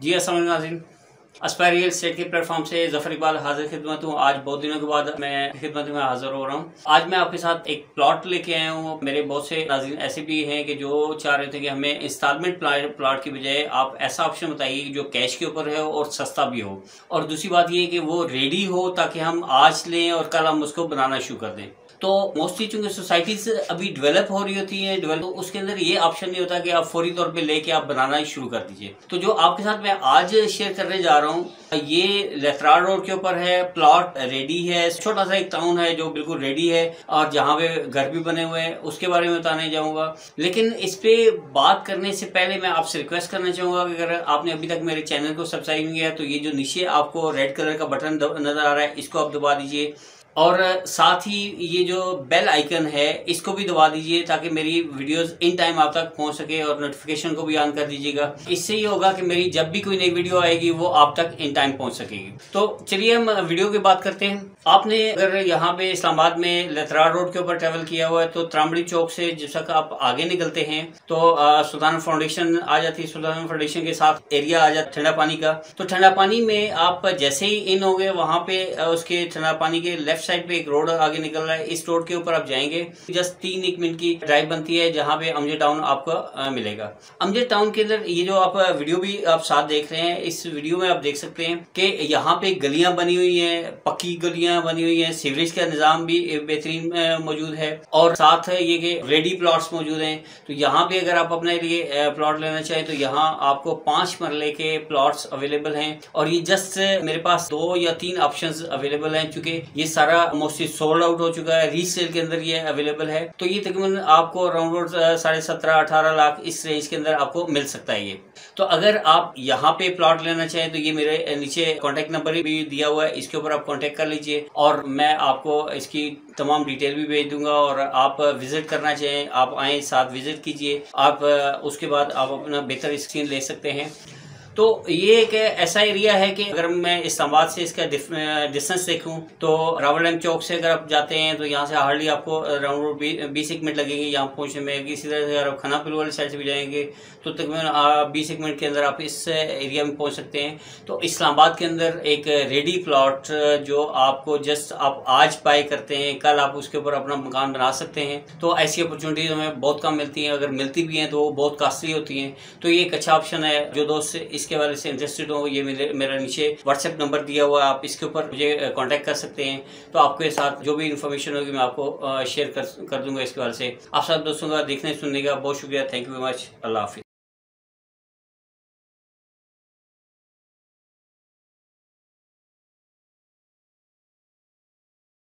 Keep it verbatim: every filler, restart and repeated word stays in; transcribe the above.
जी अस्सलाम वालेकुम नाज़रीन, अस्पायर रियल एस्टेट के प्लेटफॉर्म से ज़फ़र इकबाल हाजिर खिदमत हूँ। आज बहुत दिनों के बाद मैं खिदमत में हाजिर हो रहा हूँ। आज मैं आपके साथ एक प्लॉट लेके आया हूँ। मेरे बहुत से नाज़रीन ऐसे भी हैं कि जो चाह रहे थे कि हमें इंस्टॉलमेंट प्लॉट की बजाय आप ऐसा ऑप्शन बताइए जो कैश के ऊपर है और सस्ता भी हो, और दूसरी बात ये कि वो रेडी हो ताकि हम आज लें और कल हम उसको बनाना शुरू कर दें। तो मोस्टली चूंकि सोसाइटीज अभी डेवलप हो रही होती हैं, डेवलप तो उसके अंदर ये ऑप्शन नहीं होता कि आप फौरी तौर पे लेके आप बनाना ही शुरू कर दीजिए। तो जो आपके साथ मैं आज शेयर करने जा रहा हूँ, ये लेथरार रोड के ऊपर है। प्लॉट रेडी है, छोटा सा एक टाउन है जो बिल्कुल रेडी है और जहाँ पे घर भी बने हुए हैं, उसके बारे में बताने जाऊँगा। लेकिन इस पे बात करने से पहले मैं आपसे रिक्वेस्ट करना चाहूँगा कि अगर आपने अभी तक मेरे चैनल को सब्सक्राइब नहीं किया तो ये जो नीचे आपको रेड कलर का बटन नजर आ रहा है, इसको आप दबा दीजिए, और साथ ही ये जो बेल आइकन है इसको भी दबा दीजिए ताकि मेरी वीडियोस इन टाइम आप तक पहुंच सके, और नोटिफिकेशन को भी ऑन कर दीजिएगा। इससे ये होगा कि मेरी जब भी कोई नई वीडियो आएगी वो आप तक इन टाइम पहुंच सकेगी। तो चलिए हम वीडियो की बात करते हैं। आपने अगर यहाँ पे इस्लामाबाद में लेथरार रोड के ऊपर ट्रेवल किया हुआ है तो त्रामड़ी चौक से जब तक आप आगे निकलते हैं तो सुल्तान फाउंडेशन आ जाती है। सुल्तान फाउंडेशन के साथ एरिया आ जाता ठंडा पानी का। तो ठंडा पानी में आप जैसे ही इन हो गए, वहाँ पे उसके ठंडा पानी के लेफ्ट साइड पे एक रोड आगे निकल रहा है। इस रोड के ऊपर आप जाएंगे, जस्ट तीन एक मिनट की ड्राइव बनती है जहाँ पे अमजद टाउन आपको मिलेगा। अमजद टाउन के अंदर ये जो आप वीडियो भी आप साथ देख रहे हैं, इस वीडियो में आप देख सकते हैं कि यहाँ पे गलियां बनी हुई हैं, पक्की गलियां बनी हुई हैं, सीवरेज का निजाम भी बेहतरीन मौजूद है, और साथ है ये कि रेडी प्लॉट्स मौजूद हैं। तो यहाँ पे अगर आप अपने लिए प्लॉट लेना चाहें तो यहाँ आपको पांच मरले के प्लॉट्स अवेलेबल हैं, और ये जस्ट मेरे पास दो या तीन ऑप्शंस अवेलेबल हैं क्योंकि ये सारा मोस्टली सोल्ड आउट हो चुका है। रीसेल के अंदर ये अवेलेबल है। तो ये तकरीबन आपको अराउंड साढ़े सत्रह अठारह लाख इस रेंज के अंदर आपको मिल सकता है ये। तो अगर आप यहाँ पे प्लॉट लेना चाहें तो ये मेरे नीचे कॉन्टेक्ट नंबर भी दिया हुआ है, इसके ऊपर आप कॉन्टेक्ट कर लीजिए और मैं आपको इसकी तमाम डिटेल भी भेज दूंगा। और आप विजिट करना चाहें आप आए, साथ विजिट कीजिए, आप उसके बाद आप अपना बेहतर स्क्रीन ले सकते हैं। तो ये एक ऐसा एरिया है कि अगर मैं इस्लामाबाद से इसका डिस्टेंस देखूं तो रावल चौक से अगर आप जाते हैं तो यहाँ से हार्डली आपको अराउंड बीस एक मिनट लगेंगे यहाँ पहुँचने में। इसी तरह से अगर आप खानापुर वाली साइड से भी जाएंगे तो तकरीबन बीस एक मिनट के अंदर आप इस एरिया में पहुँच सकते हैं। तो इस्लामाबाद के अंदर एक रेडी प्लॉट जो आपको जस्ट आप आज बाय करते हैं, कल आप उसके ऊपर अपना मकान बना सकते हैं। तो ऐसी अपॉर्चुनिटीज हमें बहुत कम मिलती हैं, अगर मिलती भी हैं तो वो बहुत कॉस्टली होती हैं। तो ये एक अच्छा ऑप्शन है। जो दोस्त इसके बारे से इंटरेस्टेड हो, ये मेरे मेरा नीचे व्हाट्सएप नंबर दिया हुआ है, आप इसके ऊपर मुझे कांटेक्ट कर सकते हैं। तो आपके साथ जो भी इन्फॉर्मेशन होगी मैं आपको शेयर कर कर दूंगा इसके बारे से। आप सब दोस्तों का देखने सुनने का बहुत शुक्रिया। Thank you very much. Allah हाफिज़।